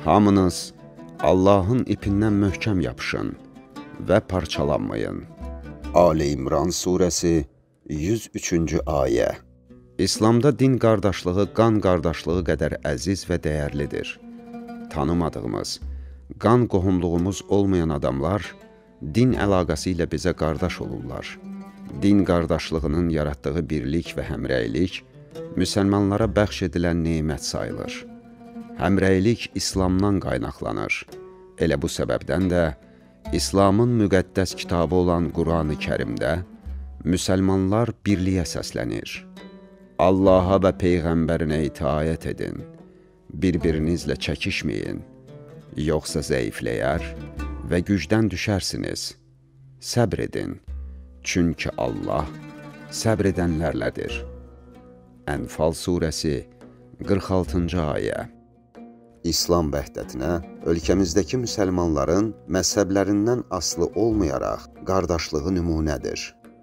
Hamınız Allahın ipindən möhkəm yapışın və parçalanmayın. Ali İmran surəsi 103-cü ayə. İslamda din qardaşlığı qan qardaşlığı qədər əziz və dəyərlidir. Tanımadığımız, qan qohumluğumuz olmayan adamlar din əlaqəsi ilə bizə qardaş olurlar. Din qardaşlığının yaratdığı birlik və həmrəylik müsəlmanlara bəxş edilən nemət sayılır. Həmrəylik İslamdan qaynaqlanır. Elə bu səbəbdən də İslamın müqəddəs kitabı olan Qur'an-ı Kərimdə müsəlmanlar birliyə səslənir. Allaha və Peyğəmbərinə itaət edin, bir-birinizlə çəkişməyin, yoxsa zəifləyər və gücdən düşərsiniz. Səbr edin, çünki Allah səbr edənlərlədir. Ənfal surəsi 46-cı ayə. İslam vəhdətinə ölkəmizdəki müsəlmanların məzhəblərindən asılı olmayaraq qardaşlığı nümunədir.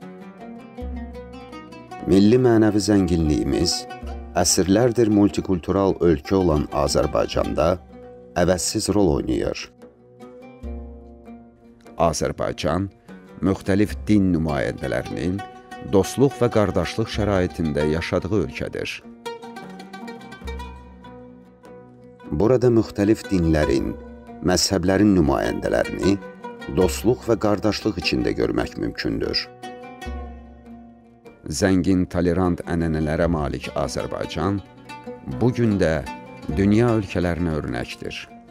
Milli mənəvi zənginliyimiz əsrlərdir multikultural ölkə olan Azərbaycanda əvəzsiz rol oynayır. Azərbaycan müxtəlif din nümayəndələrinin dostluq və qardaşlıq şəraitində yaşadığı ölkədir. Burada müxtəlif dinlərin, məzhəblərin nümayəndələrini dostluq və qardaşlıq içində görmək mümkündür. Zəngin, tolerant ənənələrə malik Azərbaycan bugün də dünya ölkələrinə örnəkdir.